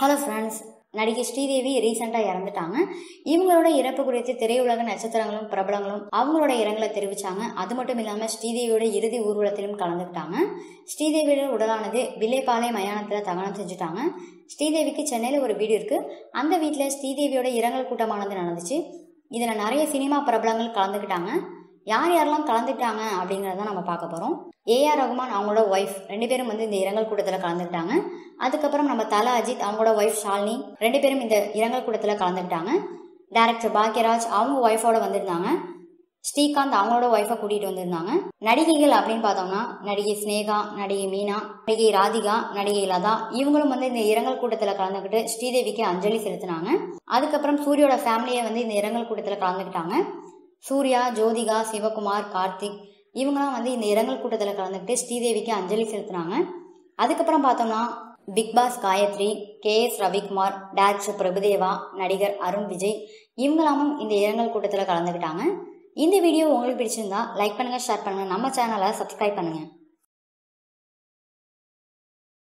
Hello friends, நடிகை ஸ்ரீதேவி ரீசெண்டாக இறந்துட்டாங்க. இவங்களோட இறப்பு குறித்து திரையுலக நட்சத்திரங்களும் பிரபலங்களும் அவங்களோட இரங்கலை தெரிவித்தாங்க. அது மட்டும் இல்லாமல் ஸ்ரீதேவியோட இறுதி ஊர்வலத்திலும் கலந்துக்கிட்டாங்க. ஸ்ரீதேவியோட உடலானது வில்லைப்பாளையம் மயானத்தில் தகனம் செஞ்சுட்டாங்க. ஸ்ரீதேவிக்கு சென்னையில் ஒரு வீடு இருக்குது. அந்த வீட்டில் ஸ்ரீதேவியோட இரங்கல் கூட்டமானது நடந்துச்சு. இதில் நிறைய சினிமா பிரபலங்கள் கலந்துக்கிட்டாங்க. யார் யாரெல்லாம் கலந்துக்கிட்டாங்க அப்படிங்கிறத நம்ம பார்க்க போகிறோம். ஏஆர் ரகுமான் அவங்களோட ஒய்ஃப் 2 பேரும் இந்த இரங்கல் கூட்டத்தில் கலந்துக்கிட்டாங்க. அதுக்கப்புறம் நம்ம தல அஜித் அவங்களோட ஒய்ஃப் ஷாலினி 2 பேரும் இந்த இரங்கல் கூட்டத்தில் கலந்துக்கிட்டாங்க. டைரக்டர் பாக்யராஜ் அவங்க ஒய்ஃபோட வந்திருந்தாங்க. ஸ்ரீகாந்த் அவங்களோட ஒய்ஃபை கூட்டிகிட்டு வந்திருந்தாங்க. நடிகைகள் அப்படின்னு பார்த்தோம்னா நடிகை ஸ்னேகா, நடிகை மீனா, நடிகை ராதிகா, நடிகை லதா இவங்களும் இந்த இரங்கல் கூட்டத்தில் கலந்துக்கிட்டு ஸ்ரீதேவிக்கு அஞ்சலி செலுத்தினாங்க. அதுக்கப்புறம் சூரியோட ஃபேமிலியை இந்த இரங்கல் கூட்டத்தில் கலந்துக்கிட்டாங்க. சூர்யா, ஜோதிகா, சிவகுமார், கார்த்திக் இவங்கெல்லாம் இந்த இரங்கல் கூட்டத்தில் கலந்துக்கிட்டு ஸ்ரீதேவிக்கு அஞ்சலி செலுத்தினாங்க. அதுக்கப்புறம் பார்த்தோம்னா big boss Gayathri, KS Ravikumar, director Prabhudeva, நடிகர் அருண் விஜய் இவங்களாமும் இந்த இரங்கல் கூட்டத்தில் கலந்துக்கிட்டாங்க. இந்த வீடியோ உங்களுக்கு பிடிச்சிருந்தா லைக் பண்ணுங்கள், ஷேர் பண்ணுங்கள், நம்ம சேனலை சப்ஸ்கிரைப் பண்ணுங்கள்.